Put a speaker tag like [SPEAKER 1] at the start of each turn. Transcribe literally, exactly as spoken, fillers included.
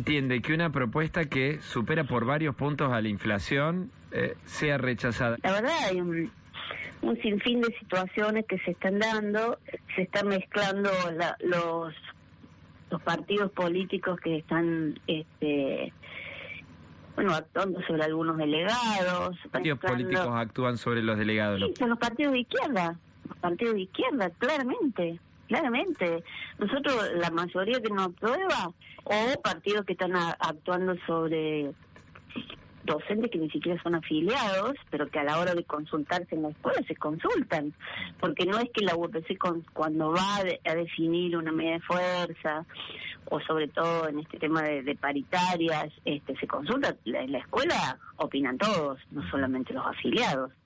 [SPEAKER 1] entiende que una propuesta que supera por varios puntos a la inflación eh, sea rechazada?
[SPEAKER 2] La verdad hay un, un sinfín de situaciones que se están dando, se están mezclando la, los los partidos políticos que están este bueno actuando sobre algunos delegados.
[SPEAKER 1] Los partidos políticos actúan sobre los delegados.
[SPEAKER 2] Sí, son los partidos de izquierda, los partidos de izquierda, claramente. Claramente, nosotros la mayoría que nos aprueba, o partidos que están a, actuando sobre docentes que ni siquiera son afiliados, pero que a la hora de consultarse en la escuela se consultan, porque no es que la U P C con, cuando va a, de, a definir una medida de fuerza, o sobre todo en este tema de, de paritarias, este se consulta, en la escuela opinan todos, no solamente los afiliados.